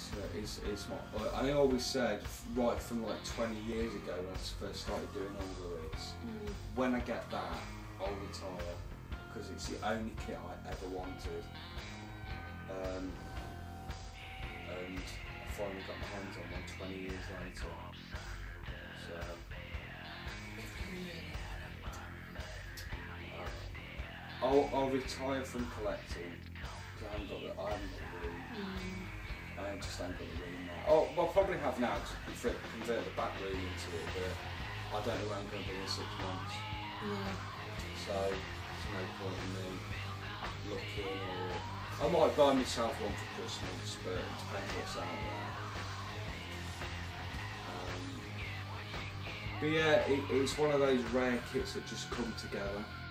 it's not. I always said right from like 20 years ago when I first started doing Alvarez, when I get that, I'll retire because it's the only kit I ever wanted. And I finally got my hands on one 20 years later. So. I'll retire from collecting because I haven't got the room. I just haven't got the room now. Oh, well, I'll probably have now to convert the back room into it, but I don't know where I'm going to be in 6 months. So there's no point in me looking, or I might buy myself one for Christmas, but it depends what's out there. But yeah, it's one of those rare kits that just come together.